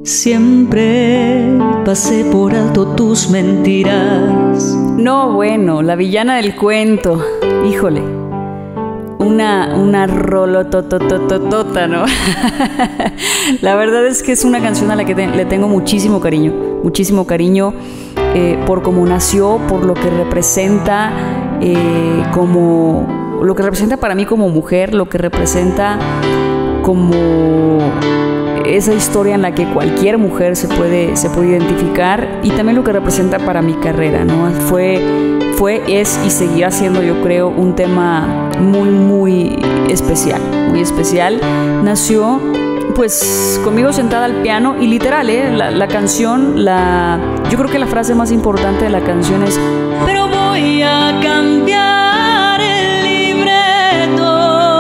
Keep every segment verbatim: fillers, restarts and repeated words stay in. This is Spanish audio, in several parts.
Siempre pasé por alto tus mentiras. No, bueno, la villana del cuento. Híjole. Una, una rolototototota, ¿no? La verdad es que es una canción a la que te, le tengo muchísimo cariño. Muchísimo cariño eh, por cómo nació, por lo que representa, eh, como lo que representa para mí como mujer, lo que representa como esa historia en la que cualquier mujer se puede, se puede identificar, y también lo que representa para mi carrera, ¿no? Fue, fue, es y seguirá siendo, yo creo, un tema muy, muy especial, muy especial. Nació, pues, conmigo sentada al piano y literal, ¿eh? La, la canción, la, yo creo que la frase más importante de la canción es: pero voy a cambiar el libreto,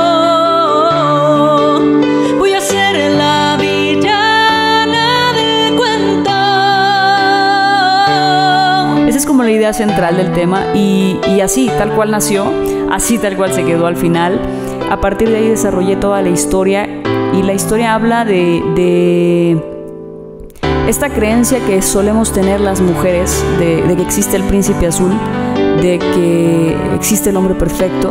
voy a ser la villana del cuento. Esa es como la idea central del tema, y, y así, tal cual nació, así tal cual se quedó al final. A partir de ahí desarrollé toda la historia, y la historia habla de, de esta creencia que solemos tener las mujeres, de, de que existe el príncipe azul, de que existe el hombre perfecto.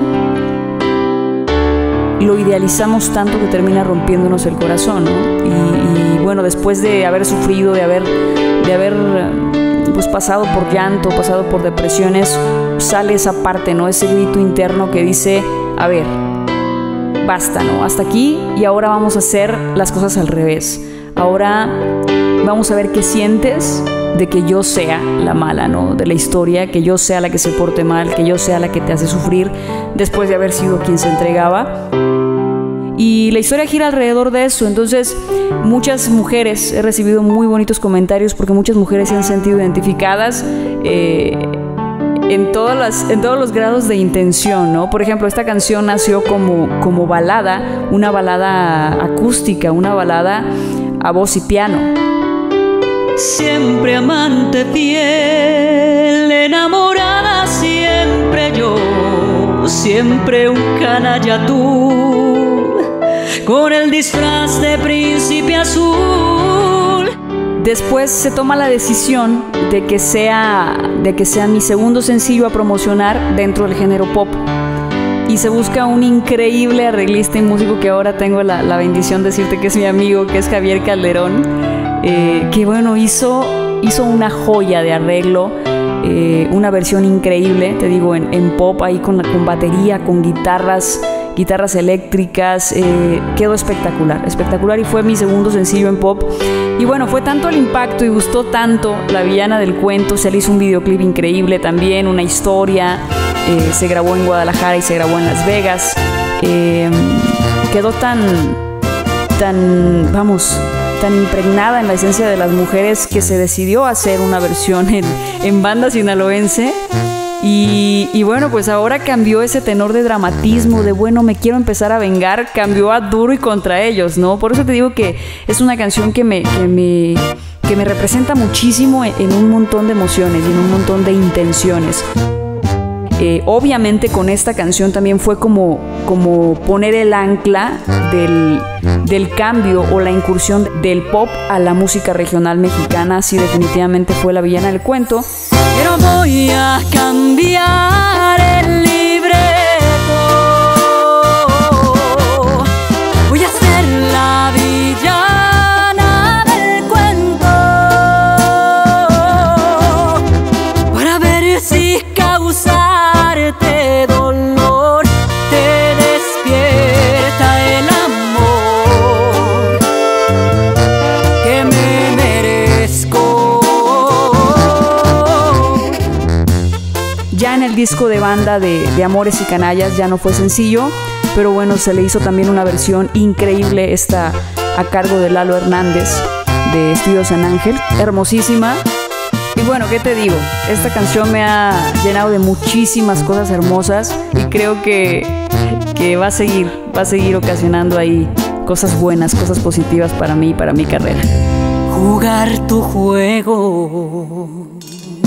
Lo idealizamos tanto que termina rompiéndonos el corazón, ¿no? Y, y bueno, después de haber sufrido, de haber, de haber pues, pasado por llanto, pasado por depresiones, sale esa parte, ¿no? Ese grito interno que dice: a ver, basta, ¿no? Hasta aquí, y ahora vamos a hacer las cosas al revés. Ahora vamos a ver qué sientes de que yo sea la mala, ¿no? De la historia, que yo sea la que se porte mal, que yo sea la que te hace sufrir después de haber sido quien se entregaba. Y la historia gira alrededor de eso. Entonces, muchas mujeres, he recibido muy bonitos comentarios porque muchas mujeres se han sentido identificadas eh, en, todas las, en todos los grados de intención, ¿no? Por ejemplo, esta canción nació como, como balada, una balada acústica, una balada a voz y piano. Siempre amante fiel, enamorada siempre yo, siempre un canalla tú, con el disfraz de príncipe azul. Después se toma la decisión de que sea, de que sea mi segundo sencillo a promocionar dentro del género pop. Y se busca un increíble arreglista y músico que ahora tengo la, la bendición de decirte que es mi amigo, que es Javier Calderón, eh, que bueno, hizo, hizo una joya de arreglo, eh, una versión increíble, te digo, en, en pop, ahí con, con batería, con guitarras, guitarras eléctricas, eh, quedó espectacular, espectacular, y fue mi segundo sencillo en pop. Y bueno, fue tanto el impacto y gustó tanto La villana del cuento, se le hizo un videoclip increíble también, una historia. Eh, se grabó en Guadalajara y se grabó en Las Vegas. Eh, quedó tan, tan, vamos, tan impregnada en la esencia de las mujeres que se decidió hacer una versión en, en banda sinaloense. Y, y bueno, pues ahora cambió ese tenor de dramatismo, de bueno, me quiero empezar a vengar, cambió a duro y contra ellos, ¿no? Por eso te digo que es una canción que me, que me, que me representa muchísimo en, en un montón de emociones y en un montón de intenciones. Eh, obviamente con esta canción también fue como, como poner el ancla del, del cambio o la incursión del pop a la música regional mexicana. Sí, definitivamente fue La villana del cuento. Pero voy a cambiar el libreto, voy a ser la villana del cuento, para ver si causarte dolor te despierta el amor que me merezco. Ya en el disco de banda de, de Amores y Canallas ya no fue sencillo, pero bueno, se le hizo también una versión increíble, esta a cargo de Lalo Hernández de Estudio San Ángel, hermosísima. Y bueno, ¿qué te digo? Esta canción me ha llenado de muchísimas cosas hermosas y creo que, que va a seguir, va a seguir ocasionando ahí cosas buenas, cosas positivas para mí y para mi carrera. Jugar tu juego